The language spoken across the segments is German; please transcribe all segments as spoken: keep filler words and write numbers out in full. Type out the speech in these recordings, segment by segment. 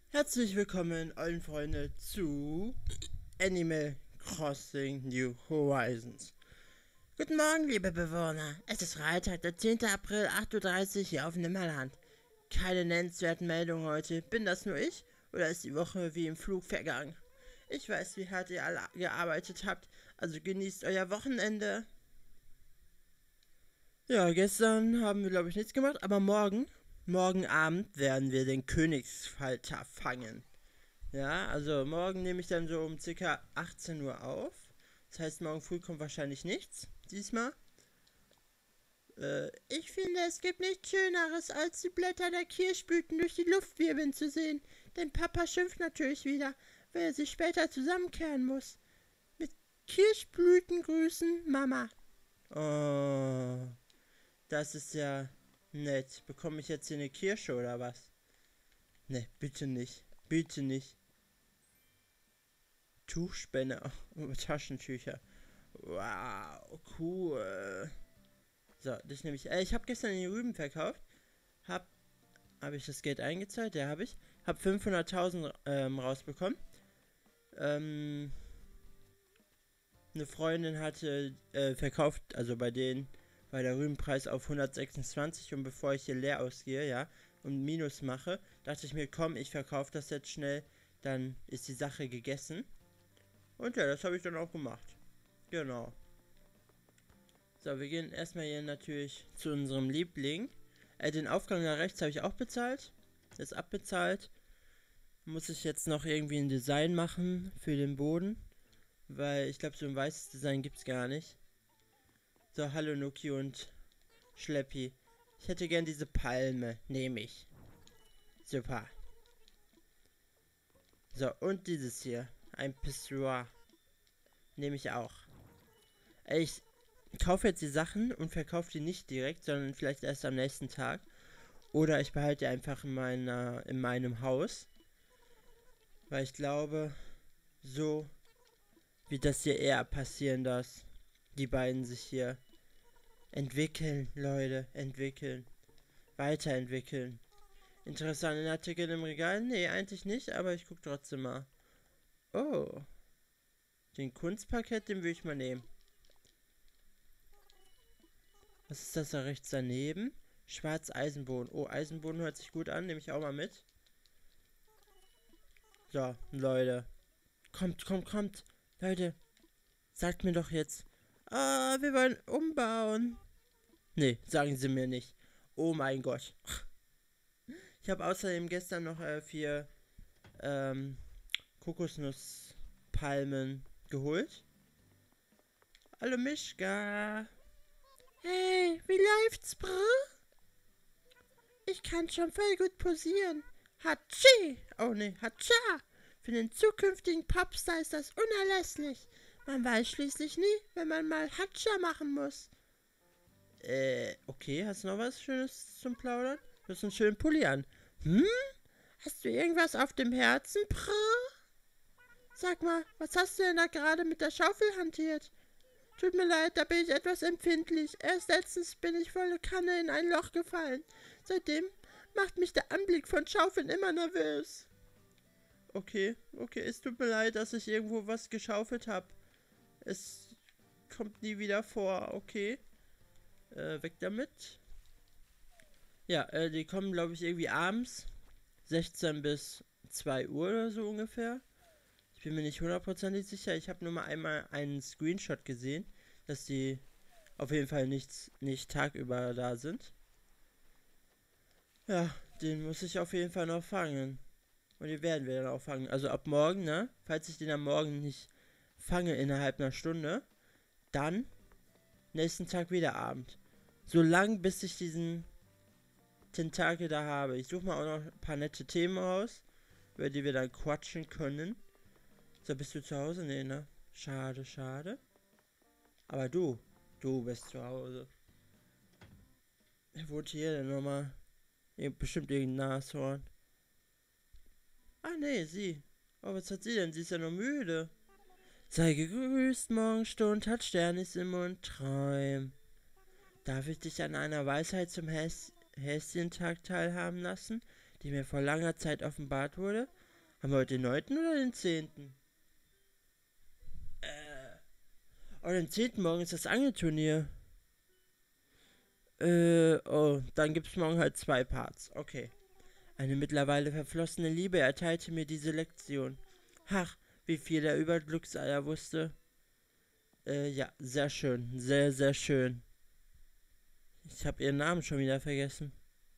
Herzlich willkommen, allen Freunde, zu Animal Crossing New Horizons. Guten Morgen, liebe Bewohner. Es ist Freitag, der zehnte April, acht Uhr dreißig hier auf Nimmerland. Keine nennenswerten Meldungen heute. Bin das nur ich oder ist die Woche wie im Flug vergangen? Ich weiß, wie hart ihr alle gearbeitet habt, also genießt euer Wochenende. Ja, gestern haben wir, glaube ich, nichts gemacht, aber morgen, morgen Abend werden wir den Königsfalter fangen. Ja, also morgen nehme ich dann so um circa achtzehn Uhr auf. Das heißt, morgen früh kommt wahrscheinlich nichts. Diesmal. Äh, ich finde, es gibt nichts Schöneres, als die Blätter der Kirschblüten durch die Luft wirbeln zu sehen. Denn Papa schimpft natürlich wieder, weil er sich später zusammenkehren muss. Mit Kirschblüten grüßen, Mama. Oh, das ist ja nett. Bekomme ich jetzt hier eine Kirsche oder was? Ne, bitte nicht. Bitte nicht. Tuchspender und Taschentücher. Wow, cool. So, das nehme ich. Äh, ich habe gestern die Rüben verkauft. Hab, habe ich das Geld eingezahlt? Ja, habe ich. Hab fünfhunderttausend ähm, rausbekommen. Ähm, eine Freundin hatte äh, verkauft, also bei denen war der Rübenpreis auf hundertsechsundzwanzig und bevor ich hier leer ausgehe, ja, und Minus mache, dachte ich mir, komm, ich verkaufe das jetzt schnell, dann ist die Sache gegessen. Und ja, das habe ich dann auch gemacht. Genau. So, wir gehen erstmal hier natürlich zu unserem Liebling. Äh, den Aufgang da rechts habe ich auch bezahlt. Ist abbezahlt. Muss ich jetzt noch irgendwie ein Design machen für den Boden. Weil ich glaube, so ein weißes Design gibt es gar nicht. So, hallo Nuki und Schleppi. Ich hätte gern diese Palme. Nehme ich. Super. So, und dieses hier. Ein Pissoir. Nehme ich auch. Ey, ich kaufe jetzt die Sachen und verkaufe die nicht direkt, sondern vielleicht erst am nächsten Tag. Oder ich behalte die einfach in, meiner, in meinem Haus. Weil ich glaube, so wird das hier eher passieren, dass die beiden sich hier entwickeln, Leute. Entwickeln. Weiterentwickeln. Interessanten Artikel im Regal? Nee, eigentlich nicht, aber ich gucke trotzdem mal. Oh. Den Kunstparkett, den will ich mal nehmen. Was ist das da rechts daneben? Schwarz Eisenboden. Oh, Eisenboden hört sich gut an, nehme ich auch mal mit. So, Leute. Kommt, kommt, kommt. Leute, sagt mir doch jetzt. Ah, wir wollen umbauen. Nee, sagen Sie mir nicht. Oh mein Gott. Ich habe außerdem gestern noch äh, vier ähm, Kokosnusspalmen geholt. Hallo Mischka. Hey, wie läuft's, brr? Ich kann schon voll gut posieren. Hatschi! Oh ne, Hatscha! Für den zukünftigen Popstar ist das unerlässlich. Man weiß schließlich nie, wenn man mal Hatscha machen muss. Äh, okay, hast du noch was Schönes zum Plaudern? Du hast einen schönen Pulli an. Hm? Hast du irgendwas auf dem Herzen, Prr? Sag mal, was hast du denn da gerade mit der Schaufel hantiert? Tut mir leid, da bin ich etwas empfindlich. Erst letztens bin ich volle Kanne in ein Loch gefallen. Seitdem macht mich der Anblick von Schaufeln immer nervös. Okay, okay, es tut mir leid, dass ich irgendwo was geschaufelt habe. Es kommt nie wieder vor, okay. Äh, weg damit. Ja, äh, die kommen, glaube ich, irgendwie abends. sechzehn bis zwei Uhr oder so ungefähr. Ich bin mir nicht hundertprozentig sicher. Ich habe nur mal einmal einen Screenshot gesehen, dass die auf jeden Fall nicht, nicht tagüber da sind. Ja, den muss ich auf jeden Fall noch fangen. Und den werden wir dann auch fangen. Also ab morgen, ne? Falls ich den am Morgen nicht fange innerhalb einer Stunde, dann nächsten Tag wieder Abend. So lang, bis ich diesen Tentakel da habe. Ich suche mal auch noch ein paar nette Themen aus, über die wir dann quatschen können. So, bist du zu Hause? Nee, ne? Schade, schade. Aber du, du bist zu Hause. Wer wohnt hier denn nochmal? Bestimmt irgendein Nashorn. Ah, nee, sie. Oh, was hat sie denn? Sie ist ja nur müde. Sei gegrüßt, Morgenstund hat Sternis im Mund, träum. Darf ich dich an einer Weisheit zum Häs Häschentag teilhaben lassen? die mir vor langer Zeit offenbart wurde? Haben wir heute den neunten oder den zehnten? Äh. Oh, den zehnten morgen ist das Angelturnier. Äh, oh, dann gibt's morgen halt zwei Parts. Okay. Eine mittlerweile verflossene Liebe erteilte mir diese Lektion. Ach, wie viel er über Glückseier wusste. Äh, ja, sehr schön. Sehr, sehr schön. Ich habe ihren Namen schon wieder vergessen.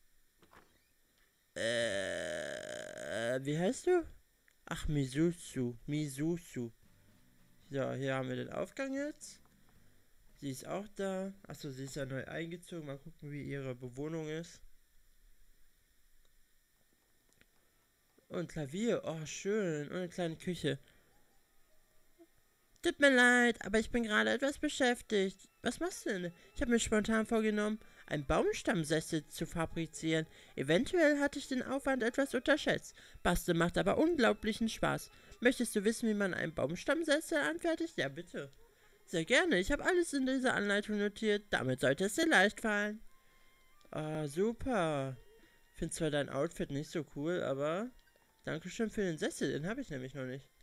Äh, wie heißt du? Ach, Misuzu. Misuzu. So, hier haben wir den Aufgang jetzt. Sie ist auch da. Achso, sie ist ja neu eingezogen. Mal gucken, wie ihre Bewohnung ist. Und Klavier. Oh, schön. Und eine kleine Küche. Tut mir leid, aber ich bin gerade etwas beschäftigt. Was machst du denn? Ich habe mir spontan vorgenommen, einen Baumstammsessel zu fabrizieren. Eventuell hatte ich den Aufwand etwas unterschätzt. Basteln macht aber unglaublichen Spaß. Möchtest du wissen, wie man einen Baumstammsessel anfertigt? Ja, bitte. Sehr gerne. Ich habe alles in dieser Anleitung notiert. Damit sollte es dir leicht fallen. Ah, super. Ich finde zwar dein Outfit nicht so cool, aber Dankeschön für den Sessel. Den habe ich nämlich noch nicht.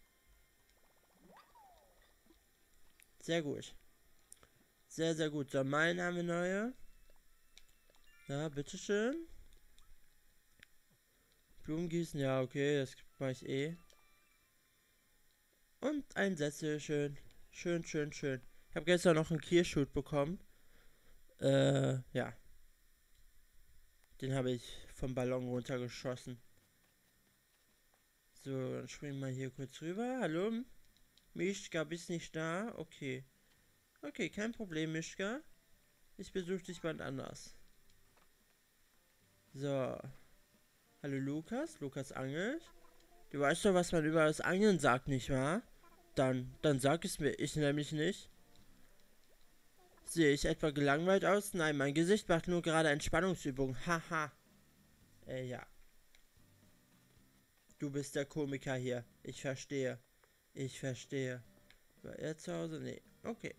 Sehr gut. Sehr, sehr gut. So, meinen haben wir neue. Ja, bitteschön. Blumen gießen, ja, okay, das mache ich eh. Und ein Sessel, schön. Schön, schön, schön. Ich habe gestern noch einen Kirschhut bekommen. Äh, ja. Den habe ich vom Ballon runtergeschossen. So, dann springen wir hier kurz rüber. Hallo? Mischka, bist nicht da? Okay. Okay, kein Problem, Mischka. Ich besuche dich bald anders. So. Hallo Lukas. Lukas angelt. Du weißt doch, was man über das Angeln sagt, nicht wahr? Dann, dann sag es mir. Ich nämlich nicht. Sehe ich etwa gelangweilt aus? Nein, mein Gesicht macht nur gerade Entspannungsübungen. Haha. Äh, ja. Du bist der Komiker hier. Ich verstehe. Ich verstehe. War er zu Hause? Nee. Okay.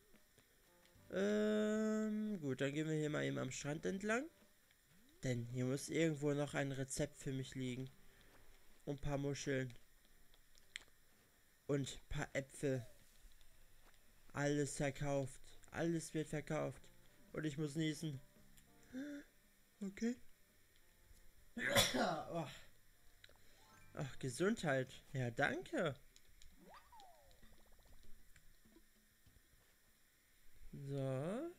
Ähm, gut, dann gehen wir hier mal eben am Strand entlang. Denn hier muss irgendwo noch ein Rezept für mich liegen. Und ein paar Muscheln. Und ein paar Äpfel. Alles verkauft. Alles wird verkauft. Und ich muss niesen. Okay. Oh. Ach, Gesundheit. Ja, danke. So.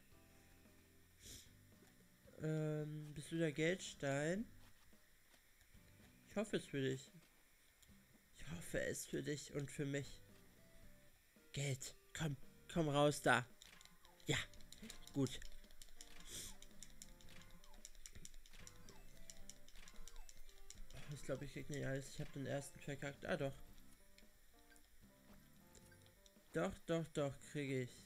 Ähm, bist du der Geldstein? Ich hoffe es für dich. Ich hoffe es für dich und für mich. Geld. Komm, komm raus da. Ja, gut. Ich glaube, ich krieg nicht alles. Ich habe den ersten verkackt. Ah, doch. Doch, doch, doch, kriege ich.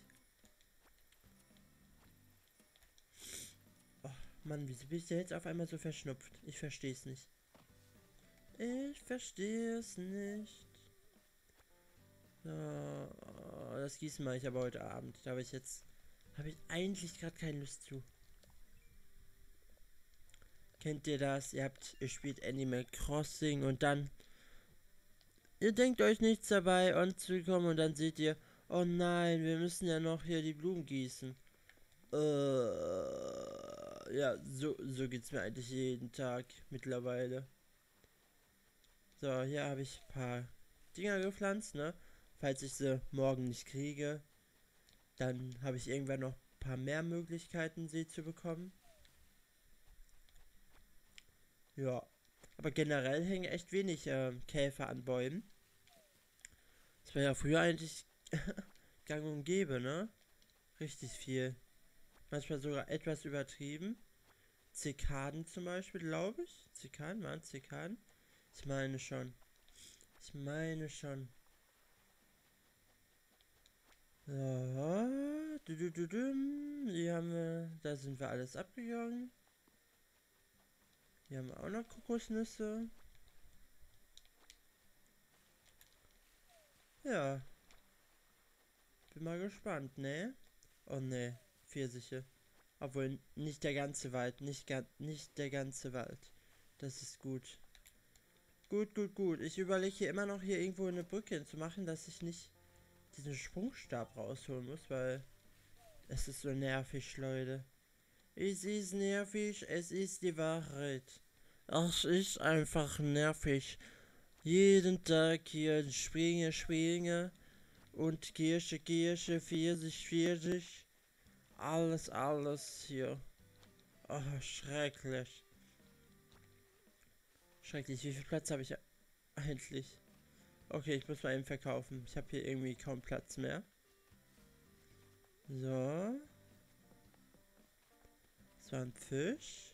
Oh, Mann, wieso bist du jetzt auf einmal so verschnupft? Ich verstehe es nicht. Ich verstehe es nicht. So, oh, das Gießen mache ich aber heute Abend. Da habe ich jetzt... Habe ich eigentlich gerade keine Lust zu. Kennt ihr das? Ihr habt... Ihr spielt Animal Crossing und dann... Ihr denkt euch nichts dabei anzukommen und dann seht ihr... Oh nein, wir müssen ja noch hier die Blumen gießen. Äh, ja, so, so geht's mir eigentlich jeden Tag mittlerweile. So, hier habe ich ein paar Dinger gepflanzt, ne? Falls ich sie morgen nicht kriege, dann habe ich irgendwann noch ein paar mehr Möglichkeiten, sie zu bekommen. Ja, aber generell hängen echt wenig äh, Käfer an Bäumen. Das war ja früher eigentlich gang und gäbe, ne? Richtig viel. Manchmal sogar etwas übertrieben. Zikaden zum Beispiel, glaube ich. Zikaden, waren Zikaden? Ich meine schon. Ich meine schon. Ja, du, du, du, du. Hier haben wir, da sind wir alles abgegangen. Hier haben wir auch noch Kokosnüsse. Ja. Bin mal gespannt, ne? Oh ne, Pfirsiche. Obwohl nicht der ganze Wald, nicht, ga nicht der ganze Wald. Das ist gut. Gut, gut, gut. Ich überlege hier immer noch hier irgendwo eine Brücke hinzumachen, dass ich nicht diesen Sprungstab rausholen muss, weil es ist so nervig, Leute. Es ist nervig, es ist die Wahrheit. Ach, es ist einfach nervig. Jeden Tag hier springe, springe und Kirsche, Kirsche, Pfirsich, Pfirsich. Alles, alles hier. Oh, schrecklich. Schrecklich. Wie viel Platz habe ich eigentlich? Okay, ich muss mal eben verkaufen. Ich habe hier irgendwie kaum Platz mehr. So. Das war ein Fisch.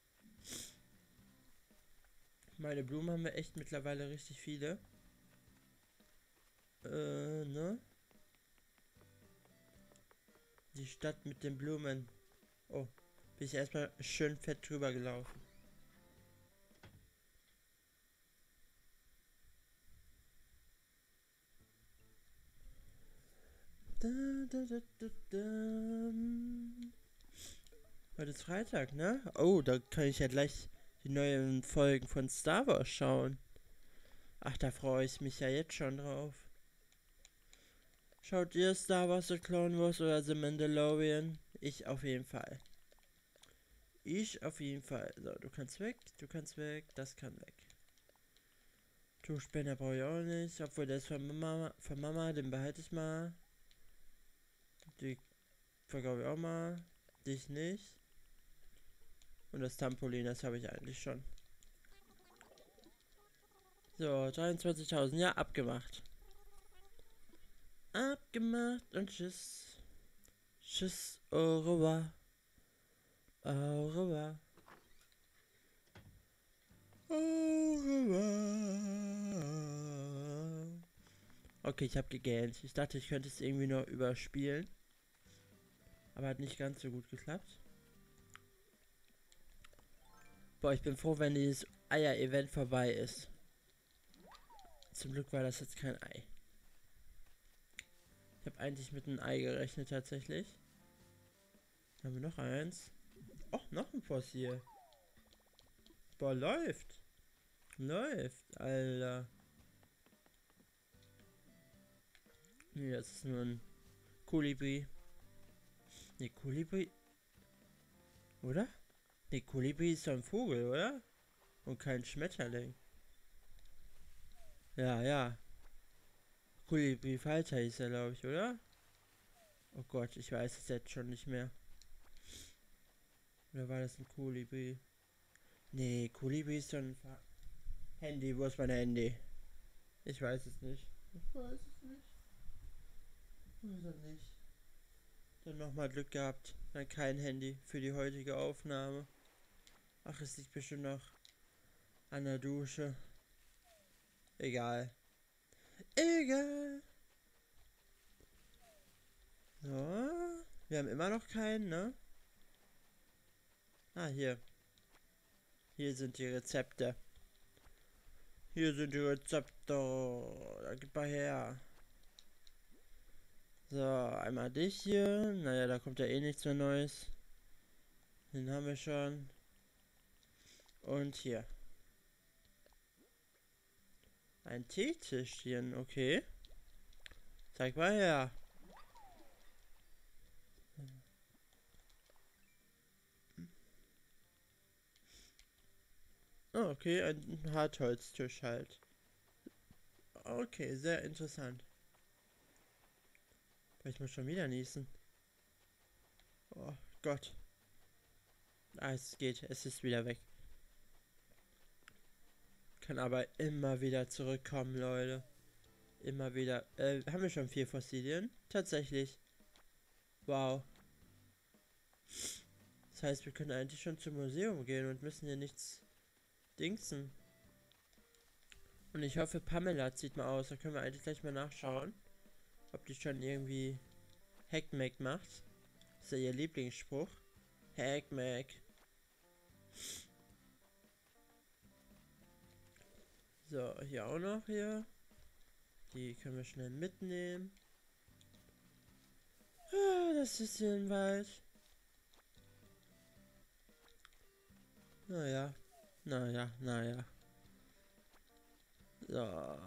Meine Blumen haben wir echt mittlerweile richtig viele. Äh, ne? Die Stadt mit den Blumen. Oh, bin ich erstmal schön fett drüber gelaufen. Da, da, da, da, da. Heute ist Freitag, ne? Oh, da kann ich ja gleich die neuen Folgen von Star Wars schauen. Ach, da freue ich mich ja jetzt schon drauf. Schaut ihr Star Wars, The Clone Wars oder The Mandalorian? Ich auf jeden Fall. Ich auf jeden Fall. So, du kannst weg, du kannst weg, das kann weg. Tuchspender brauche ich auch nicht, obwohl der ist von Mama, von Mama, den behalte ich mal. Die verkaufe ich auch mal. Dich nicht. Und das Trampolin, das habe ich eigentlich schon. So, dreiundzwanzigtausend, ja, abgemacht. Abgemacht und tschüss. Tschüss, au revoir. Au revoir. Au revoir. Okay, ich habe gegähnt. Ich dachte, ich könnte es irgendwie noch überspielen. Aber hat nicht ganz so gut geklappt. Boah, ich bin froh, wenn dieses Eier-Event vorbei ist. Zum Glück war das jetzt kein Ei. Ich habe eigentlich mit einem Ei gerechnet, tatsächlich. Haben wir noch eins? Oh, noch ein Fossil. Boah, läuft. Läuft, Alter. Nee, das ist nur ein Kolibri. Ne, Kolibri. Oder? Ne, Kolibri ist doch ein Vogel, oder? Und kein Schmetterling. Ja, ja. Kolibri Falter hieß er, glaube ich, oder? Oh Gott, ich weiß es jetzt schon nicht mehr. Oder war das ein Kolibri? Nee, Kolibri ist doch ein Fa Handy. Wo ist mein Handy? Ich weiß es nicht. Ich weiß es nicht. Oder nicht. Dann nochmal Glück gehabt. Dann kein Handy für die heutige Aufnahme. Ach, es liegt bestimmt noch an der Dusche. Egal. Egal. So. Wir haben immer noch keinen, ne? Ah, hier. Hier sind die Rezepte. Hier sind die Rezepte. Da gib mal her. So, einmal dich hier. Naja, da kommt ja eh nichts mehr Neues. Den haben wir schon. Und hier. Ein Teetischchen, okay. Zeig mal her. Oh, okay, ein Hartholztisch halt. Okay, sehr interessant. Ich muss schon wieder niesen. Oh Gott. Ah, es geht. Es ist wieder weg. Kann aber immer wieder zurückkommen, Leute. Immer wieder. Äh, haben wir schon vier Fossilien? Tatsächlich. Wow. Das heißt, wir können eigentlich schon zum Museum gehen und müssen hier nichts dingsen. Und ich hoffe, Pamela zieht mal aus. Da können wir eigentlich gleich mal nachschauen, ob die schon irgendwie Hackmack macht. Das ist ja ihr Lieblingsspruch. Hackmack. So, hier auch noch hier. Die können wir schnell mitnehmen. Ah, das ist hier ein Wald. Naja, Naja, naja. So.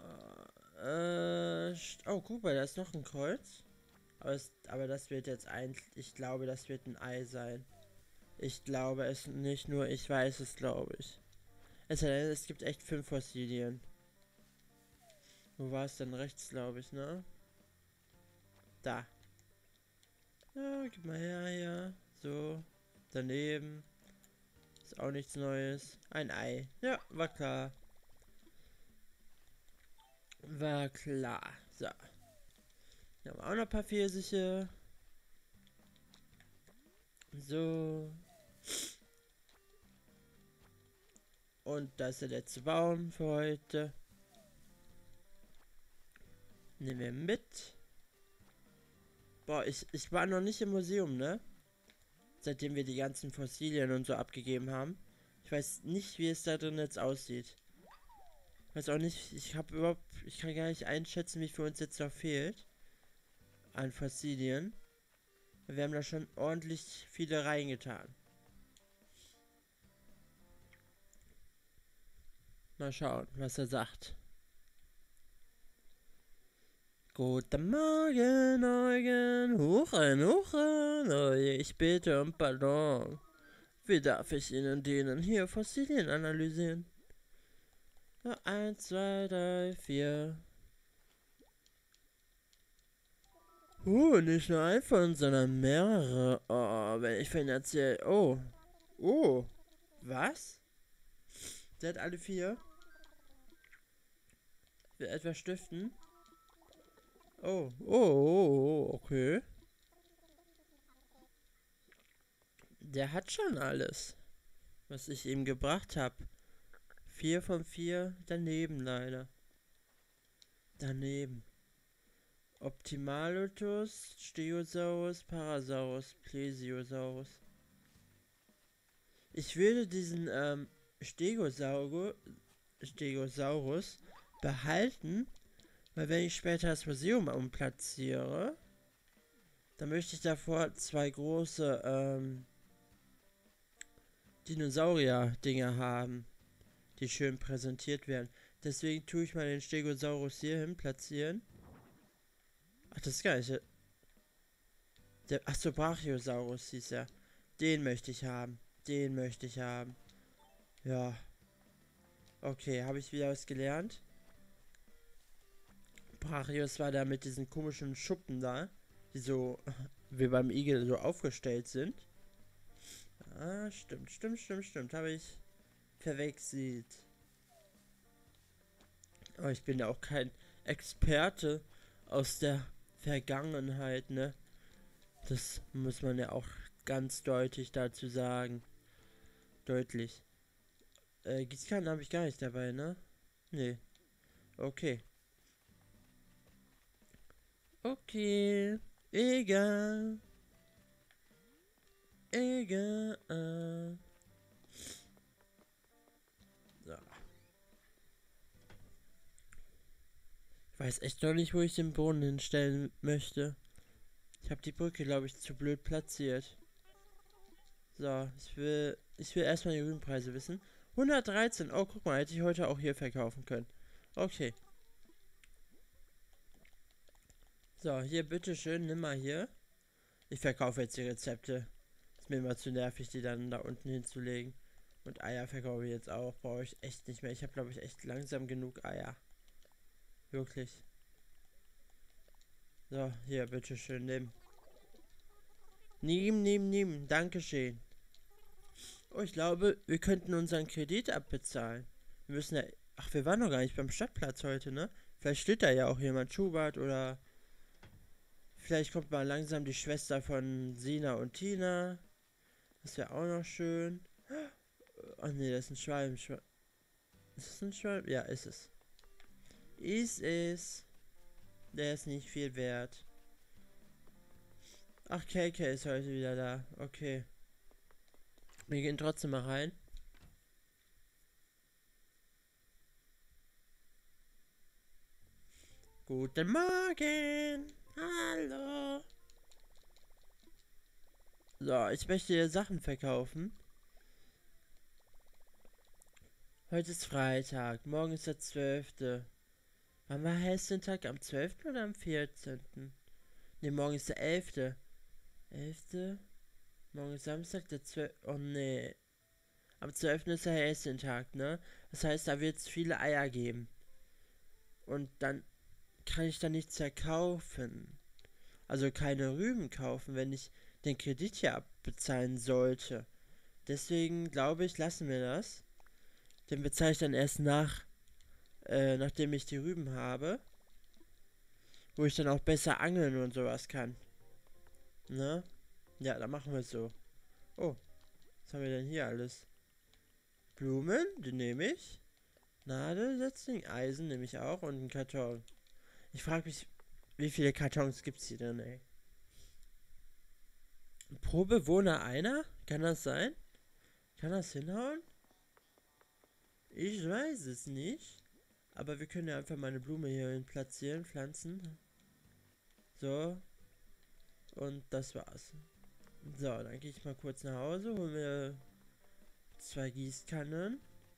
Äh, oh, guck mal, da ist noch ein Kreuz. Aber, es, aber das wird jetzt eigentlich, ich glaube, das wird ein Ei sein. Ich glaube es nicht, nur ich weiß es, glaube ich. Es, es gibt echt fünf Fossilien. Wo war es denn? Rechts, glaube ich, ne? Da. Ja, gib mal her, ja. So. Daneben. Ist auch nichts Neues. Ein Ei. Ja, war klar. War klar. So. Hier haben wir auch noch ein paar Pfirsiche. So. Und das ist der letzte Baum für heute. Nehmen wir mit. Boah, ich, ich war noch nicht im Museum, ne? Seitdem wir die ganzen Fossilien und so abgegeben haben. Ich weiß nicht, wie es da drin jetzt aussieht. Ich weiß auch nicht, ich habe überhaupt, ich kann gar nicht einschätzen, wie viel uns jetzt noch fehlt. An Fossilien. Wir haben da schon ordentlich viele reingetan. Mal schauen, was er sagt. Guten Morgen, Eugen. Huchen, huchen. Oh je, ich bete um Pardon. Wie darf ich Ihnen dienen? Hier Fossilien analysieren. Ja, eins, zwei, drei, vier. Uh, nicht nur ein von, sondern mehrere. Oh, wenn ich von Ihnen erzähle. Oh. Oh. Was? Der hat alle vier. Will etwas stiften? Oh. Oh, oh, oh, okay. Der hat schon alles, was ich ihm gebracht habe. Vier von vier daneben leider. Daneben. Optimalotus, Stegosaurus, Parasaurus, Plesiosaurus. Ich würde diesen ähm, Stegosaurus, Stegosaurus behalten, weil wenn ich später das Museum umplatziere, dann möchte ich davor zwei große ähm, Dinosaurier-Dinger haben, die schön präsentiert werden. Deswegen tue ich mal den Stegosaurus hier hin platzieren. Ach, das ist gar nicht. Der, ach so, Brachiosaurus hieß er. Den möchte ich haben. Den möchte ich haben. Ja. Okay, habe ich wieder was gelernt? Brachios war da mit diesen komischen Schuppen da, die so wie beim Igel so aufgestellt sind. Ah, stimmt, stimmt, stimmt, stimmt. Habe ich verwechselt. Aber ich bin ja auch kein Experte aus der Vergangenheit, ne? Das muss man ja auch ganz deutlich dazu sagen. Deutlich. Äh, Gießkannen habe ich gar nicht dabei, ne? Nee. Okay. Okay. Egal. Egal. So. Ich weiß echt noch nicht, wo ich den Boden hinstellen möchte. Ich habe die Brücke, glaube ich, zu blöd platziert. So, ich will, ich will erstmal die Grünpreise wissen. hundertdreizehn. Oh, guck mal, hätte ich heute auch hier verkaufen können. Okay. So, hier, bitteschön, nimm mal hier. Ich verkaufe jetzt die Rezepte. Ist mir immer zu nervig, die dann da unten hinzulegen. Und Eier verkaufe ich jetzt auch. Brauche ich echt nicht mehr. Ich habe, glaube ich, echt langsam genug Eier. Wirklich. So, hier, bitteschön, nimm. Nimm, nimm, nimm. Dankeschön. Oh, ich glaube, wir könnten unseren Kredit abbezahlen. Wir müssen ja... Ach, wir waren noch gar nicht beim Stadtplatz heute, ne? Vielleicht steht da ja auch jemand, Schubert oder... Vielleicht kommt mal langsam die Schwester von Sina und Tina. Das wäre auch noch schön. Oh ne, das ist ein Schwalben. Ist das ein Schwalben? Ja, ist es. Ist es. Der ist nicht viel wert. Ach, K K ist heute wieder da. Okay. Wir gehen trotzdem mal rein. Guten Morgen. Hallo. So, ich möchte dir Sachen verkaufen. Heute ist Freitag, morgen ist der zwölfte. Wann war Hessentag? Am zwölften oder am vierzehnten? Ne, morgen ist der elfte. elfte? Morgen ist Samstag, der zwölfte. Oh ne. Am zwölften ist der Hessentag, ne? Das heißt, da wird es viele Eier geben. Und dann kann ich da nichts mehr kaufen. Also keine Rüben kaufen, wenn ich den Kredit hier abbezahlen sollte. Deswegen glaube ich, lassen wir das. Den bezahle ich dann erst nach, äh, nachdem ich die Rüben habe. Wo ich dann auch besser angeln und sowas kann. Ne? Ja, dann machen wir es so. Oh, was haben wir denn hier alles? Blumen, die nehme ich. Nadel, Setzling, Eisen nehme ich auch und einen Karton. Ich frage mich, wie viele Kartons gibt es hier denn, ey? Pro Bewohner einer? Kann das sein? Kann das hinhauen? Ich weiß es nicht. Aber wir können ja einfach mal eine Blume hier platzieren, pflanzen. So. Und das war's. So, dann gehe ich mal kurz nach Hause, hole mir zwei Gießkannen.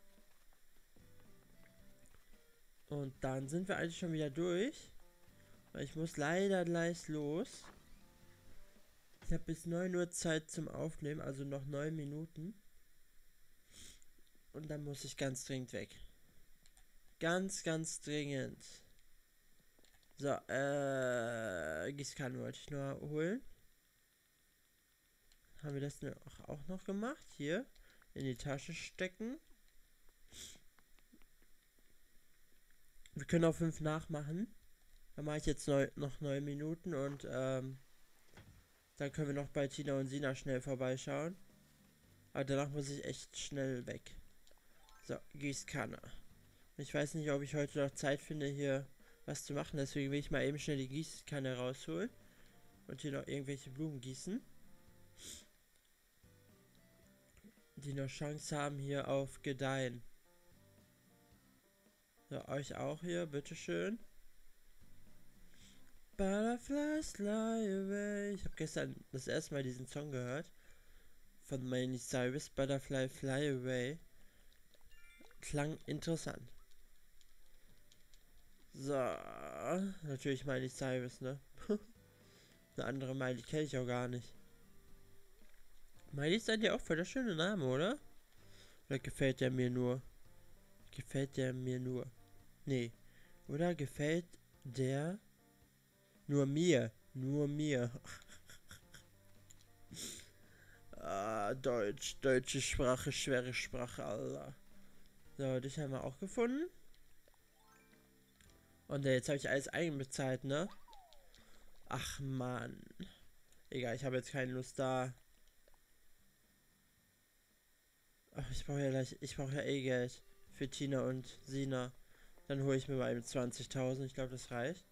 Und dann sind wir eigentlich schon wieder durch. Weil ich muss leider gleich los. Ich habe bis neun Uhr Zeit zum Aufnehmen, also noch neun Minuten. Und dann muss ich ganz dringend weg. Ganz, ganz dringend. So, äh, Gießkannen wollte ich nur holen. Haben wir das auch noch gemacht? Hier, in die Tasche stecken. Wir können auch fünf nachmachen. Dann mache ich jetzt neu, noch neun Minuten und ähm, dann können wir noch bei Tina und Sina schnell vorbeischauen. Aber danach muss ich echt schnell weg. So, Gießkanne. Ich weiß nicht, ob ich heute noch Zeit finde, hier was zu machen. Deswegen will ich mal eben schnell die Gießkanne rausholen. Und hier noch irgendwelche Blumen gießen. Die noch Chance haben hier auf Gedeihen. So, euch auch hier, bitteschön. Butterflies fly away. Ich habe gestern das erste Mal diesen Song gehört. Von Miley Cyrus, Butterfly Fly Away. Klang interessant. So, natürlich Miley Cyrus, ne? Eine andere Miley kenne ich auch gar nicht. Miley ist eigentlich auch voll der schöne Name, oder? Oder gefällt der mir nur? Gefällt der mir nur? Nee. Oder gefällt der nur mir? Nur mir. ah, Deutsch. Deutsche Sprache, schwere Sprache, Allah. So, dich haben wir auch gefunden. Und jetzt habe ich alles einbezahlt, ne? Ach, Mann. Egal, ich habe jetzt keine Lust da. Ach, ich brauche ja gleich, ich brauche ja eh Geld für Tina und Sina. Dann hole ich mir mal eben zwanzigtausend, ich glaube, das reicht.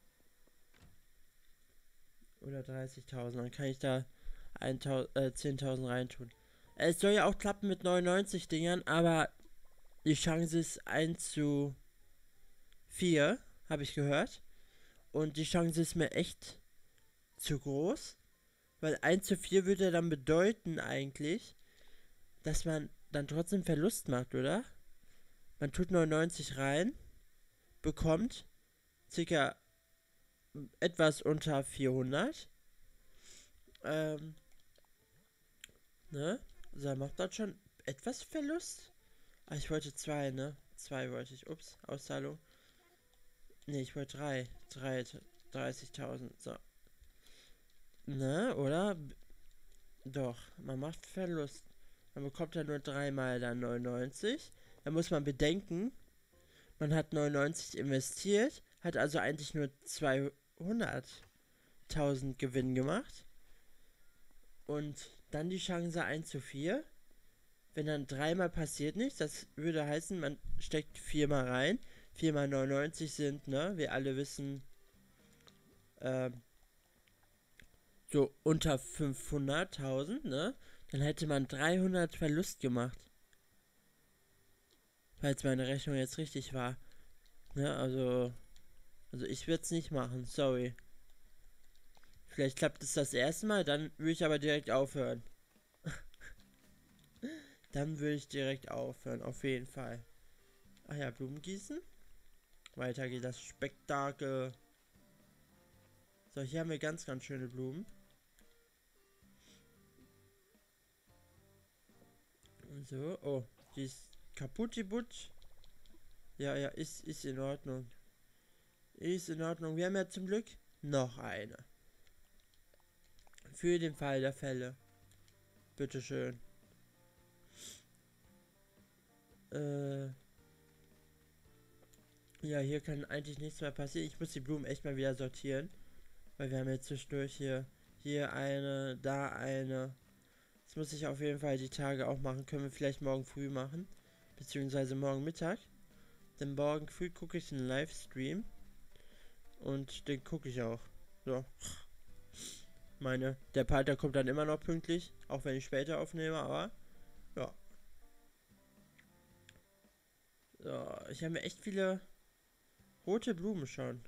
Oder dreißigtausend, dann kann ich da äh, zehntausend reintun. Es soll ja auch klappen mit neunundneunzig Dingern, aber die Chance ist eins zu vier, habe ich gehört. Und die Chance ist mir echt zu groß. Weil eins zu vier würde dann bedeuten eigentlich, dass man dann trotzdem Verlust macht, oder? Man tut neunundneunzig rein, bekommt circa etwas unter vierhundert. Ähm, ne? Also macht das schon etwas Verlust. Ah, ich wollte zwei, ne? Zwei wollte ich. Ups, Auszahlung. Ne, ich wollte drei. Drei, dreißigtausend. So. Ne, oder? Doch, man macht Verlust. Man bekommt ja nur dreimal dann neunundneunzig. Da muss man bedenken, man hat neunundneunzig investiert, hat also eigentlich nur zweihunderttausend Gewinn gemacht. Und dann die Chance eins zu vier. Wenn dann dreimal passiert nichts, das würde heißen, man steckt viermal rein. viermal neunundneunzig sind, ne, wir alle wissen, äh, so unter fünfhunderttausend, ne? Dann hätte man dreihundert Verlust gemacht. Falls meine Rechnung jetzt richtig war. Ne, also, also ich würde es nicht machen, sorry. Vielleicht klappt es das erste Mal, dann würde ich aber direkt aufhören. Dann würde ich direkt aufhören, auf jeden Fall. Ach ja, Blumen gießen. Weiter geht das Spektakel. So, hier haben wir ganz, ganz schöne Blumen. So, oh, die ist kaputt, die Butch. Ja, ja, ist, ist in Ordnung. Ist in Ordnung. Wir haben ja zum Glück noch eine. Für den Fall der Fälle. Bitteschön. Äh. Ja, hier kann eigentlich nichts mehr passieren. Ich muss die Blumen echt mal wieder sortieren. Weil wir haben jetzt zwischendurch hier, hier eine, da eine. Das muss ich auf jeden Fall die Tage auch machen. Können wir vielleicht morgen früh machen. Beziehungsweise morgen Mittag. Denn morgen früh gucke ich einen Livestream. Und den gucke ich auch. So. Meine, der Part, der kommt dann immer noch pünktlich. Auch wenn ich später aufnehme, aber. Ja. So, ich habe mir echt viele rote Blumen schon.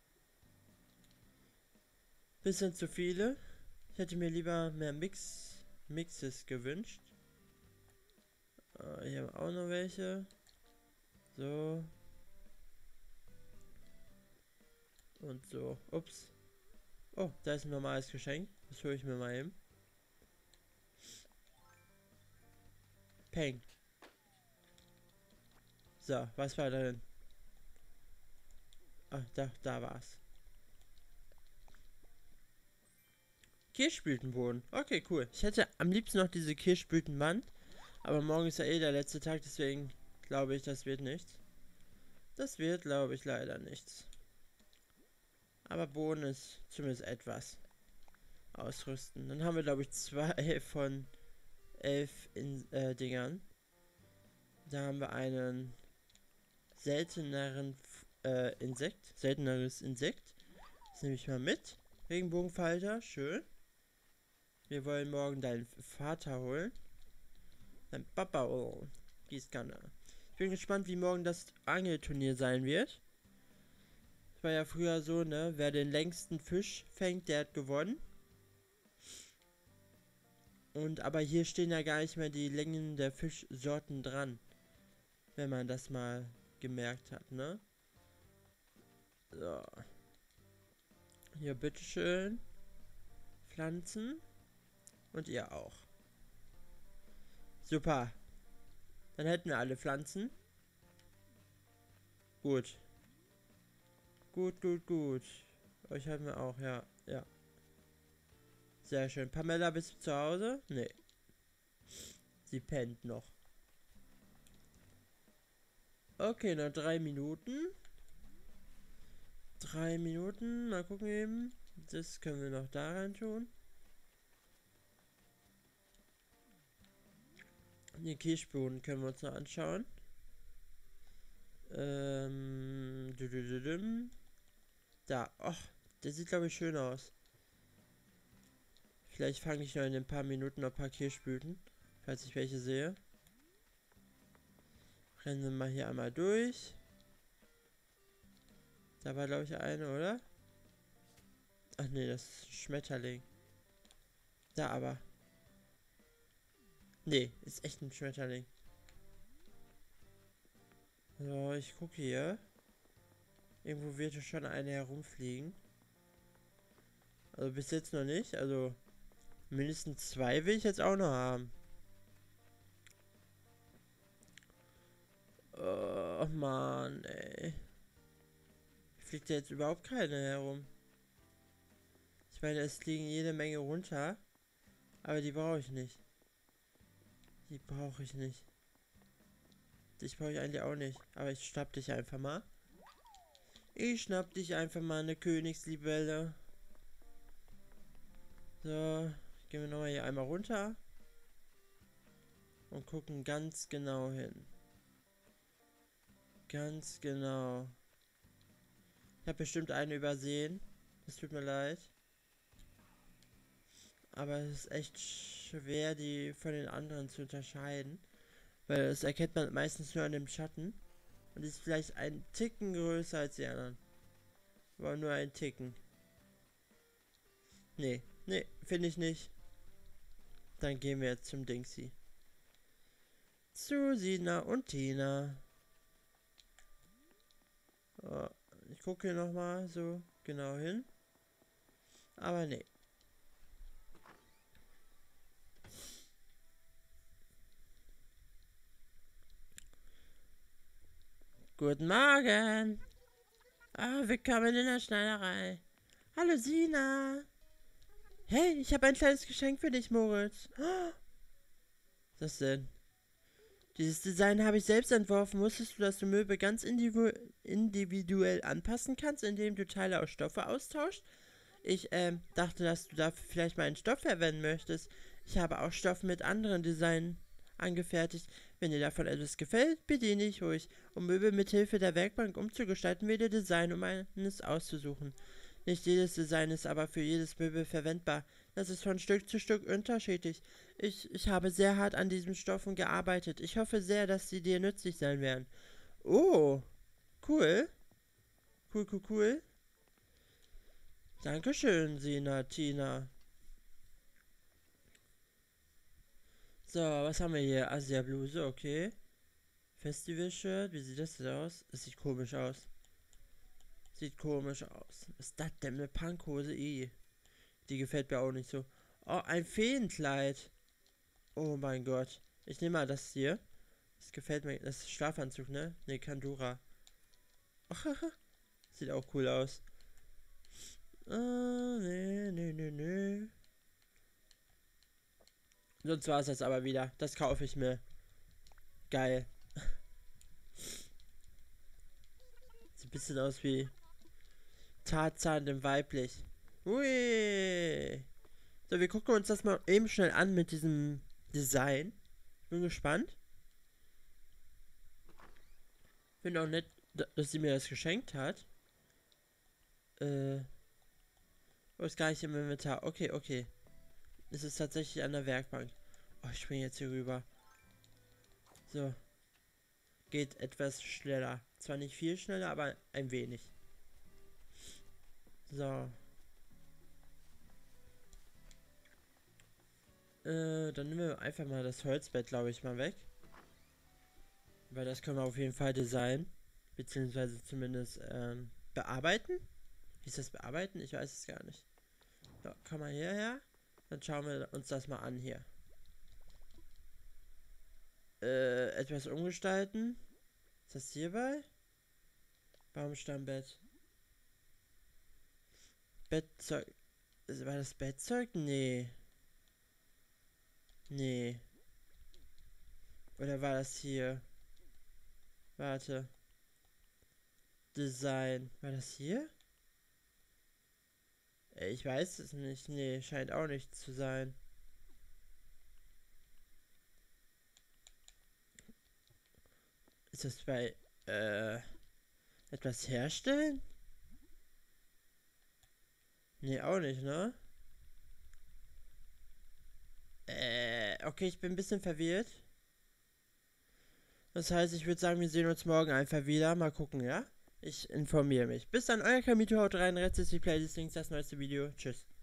Bisschen zu viele. Ich hätte mir lieber mehr Mix, Mixes gewünscht. Äh, hier haben wir auch noch welche. So. Und so. Ups. Oh, da ist ein normales Geschenk. Das hole ich mir mal eben. Peng. So, was war da drin? Ah, da, da war's. Kirschblütenboden. Okay, cool. Ich hätte am liebsten noch diese Kirschblütenwand. Aber morgen ist ja eh der letzte Tag, deswegen glaube ich, das wird nichts. Das wird, glaube ich, leider nichts. Aber Boden ist zumindest etwas. Ausrüsten. Dann haben wir, glaube ich, zwei von elf in, äh, Dingern. Da haben wir einen selteneren äh, Insekt. Selteneres Insekt. Das nehme ich mal mit. Regenbogenfalter, schön. Wir wollen morgen deinen Vater holen. Dein Papa holen. Gießkanne. Ich bin gespannt, wie morgen das Angelturnier sein wird. Es war ja früher so, ne? Wer den längsten Fisch fängt, der hat gewonnen. Und aber hier stehen ja gar nicht mehr die Längen der Fischsorten dran. Wenn man das mal gemerkt hat, ne? So. Hier, bitteschön. Pflanzen. Und ihr auch. Super. Dann hätten wir alle Pflanzen. Gut. Gut, gut, gut. Euch haben wir auch, ja. Ja. Sehr schön. Pamela, bist du zu Hause? Nee. Sie pennt noch. Okay, noch drei Minuten. Drei Minuten. Mal gucken eben. Das können wir noch da rein tun. Den Kirschboden können wir uns noch anschauen. Ähm. Da. Och, der sieht, glaube ich, schön aus. Vielleicht fange ich noch in ein paar Minuten noch ein paar Kirschblüten. Falls ich welche sehe. Rennen wir mal hier einmal durch. Da war, glaube ich, eine, oder? Ach nee, das ist ein Schmetterling. Da aber. Nee, ist echt ein Schmetterling. So, ich gucke hier. Irgendwo wird schon eine herumfliegen. Also bis jetzt noch nicht. Also mindestens zwei will ich jetzt auch noch haben. Oh Mann, ey. Fliegt jetzt überhaupt keine herum. Ich meine, es fliegen jede Menge runter. Aber die brauche ich nicht. Die brauche ich nicht. Dich brauche ich eigentlich auch nicht. Aber ich schnapp dich einfach mal. Ich schnapp dich einfach mal, eine Königslibelle. So, gehen wir nochmal hier einmal runter. Und gucken ganz genau hin. Ganz genau. Ich habe bestimmt eine übersehen. Es tut mir leid. Aber es ist echt schwer, die von den anderen zu unterscheiden. Weil das erkennt man meistens nur an dem Schatten. Und ist vielleicht ein Ticken größer als die anderen. Aber nur ein Ticken. Nee, nee, finde ich nicht. Dann gehen wir jetzt zum Dingsy. Zu Sina und Tina. Oh, ich gucke hier nochmal so genau hin. Aber nee. Guten Morgen. Ah, willkommen in der Schneiderei. Hallo Sina. Hey, ich habe ein kleines Geschenk für dich, Moritz. Oh, was ist das denn? Dieses Design habe ich selbst entworfen. Wusstest du, dass du Möbel ganz individu individuell anpassen kannst, indem du Teile aus Stoffe austauschst? Ich ähm, dachte, dass du dafür vielleicht mal einen Stoff verwenden möchtest. Ich habe auch Stoff mit anderen Designen angefertigt. Wenn dir davon etwas gefällt, bediene ich ruhig. Um Möbel mit Hilfe der Werkbank umzugestalten, wähle Design, um eines auszusuchen. Nicht jedes Design ist aber für jedes Möbel verwendbar. Das ist von Stück zu Stück unterschiedlich. Ich, ich habe sehr hart an diesen Stoffen gearbeitet. Ich hoffe sehr, dass sie dir nützlich sein werden. Oh, cool. Cool, cool, cool. Dankeschön, Sina, Tina. So, was haben wir hier? Asia-Bluse, okay. Festival-Shirt, wie sieht das denn aus? Es sieht komisch aus. Sieht komisch aus. Was ist das denn eine Punkhose? I. Die gefällt mir auch nicht so. Oh, ein Feenkleid. Oh mein Gott. Ich nehme mal das hier. Das gefällt mir. Das ist Schlafanzug, ne? Ne, Kandura. Sieht auch cool aus. Ah, ne, ne, ne, ne. Sonst war es das aber wieder. Das kaufe ich mir. Geil. Sieht ein bisschen aus wie Tarzan im Weiblich. Ui. So, wir gucken uns das mal eben schnell an mit diesem Design. Bin gespannt. Finde auch nett, dass sie mir das geschenkt hat. Äh. Oh, ist gar nicht im Inventar. Okay, okay. Es ist tatsächlich an der Werkbank. Oh, ich springe jetzt hier rüber. So. Geht etwas schneller. Zwar nicht viel schneller, aber ein wenig. So. Äh, dann nehmen wir einfach mal das Holzbett, glaube ich, mal weg. Weil das können wir auf jeden Fall designen. Beziehungsweise zumindest ähm, bearbeiten. Wie ist das bearbeiten? Ich weiß es gar nicht. So, komm mal hierher. Dann schauen wir uns das mal an hier. Äh, etwas umgestalten. Ist das hierbei? Baumstammbett. Bettzeug. War das Bettzeug? Nee. Nee. Oder war das hier? Warte. Design. War das hier? Ich weiß es nicht. Nee, scheint auch nicht zu sein. Ist das bei, äh, etwas herstellen? Nee, auch nicht, ne? Äh, okay, ich bin ein bisschen verwirrt. Das heißt, ich würde sagen, wir sehen uns morgen einfach wieder. Mal gucken, ja? Ich informiere mich. Bis dann, euer Kamito, haut rein, rechts ist die Playlist, links das neueste Video. Tschüss.